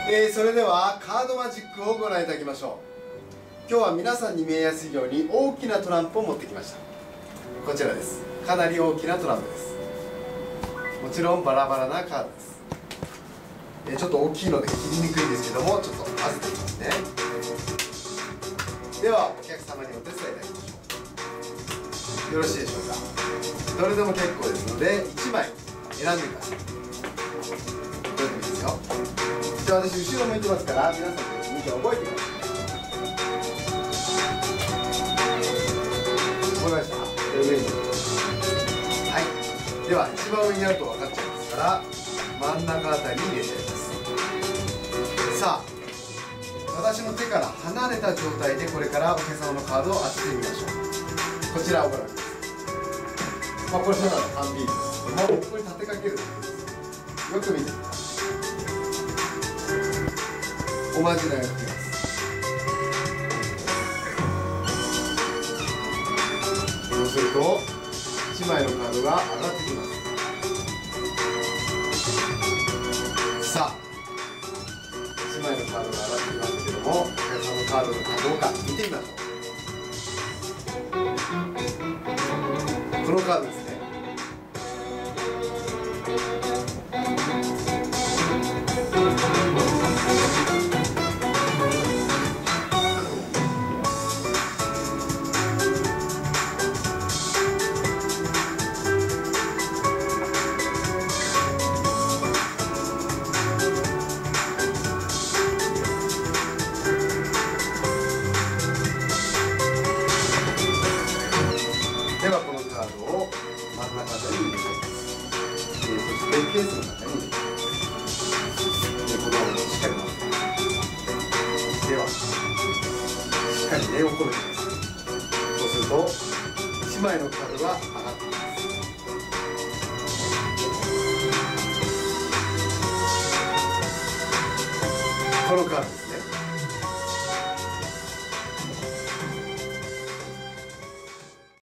それではカードマジックをご覧いただきましょう。今日は皆さんに見えやすいように大きなトランプを持ってきました。こちらです。かなり大きなトランプです。もちろんバラバラなカードです。ちょっと大きいので切りにくいんですけども、ちょっと混ぜていきますね。ではお客様にお手伝いいただきましょう。よろしいでしょうか。どれでも結構ですので1枚選んでください。どれでもいいですよ。じゃあ私後ろ向いてますから、皆さんと見て覚えてください。覚えました？上に。はい。では一番上にあると分かっちゃいますから真ん中あたりに入れてやります。さあ、私の手から離れた状態でこれからお客様のカードを当ててみましょう。こちらをご覧ください。これただの缶ビールですけども、ここに立てかけるだけです。よく見てください。おまじないを吹きます。そうすると1枚のカードが上がってきます。さあ、1枚のカードが上がってきましたけども、お客さんのカードがどうか見てみましょう。このカードですね。ではこのカードを真ん中あたりに入れていきます。そしてケースの中に入れていきます。このまましっかり回してではしっかり念を込めてください。そうすると1枚のカードが上がってきます。このカードです。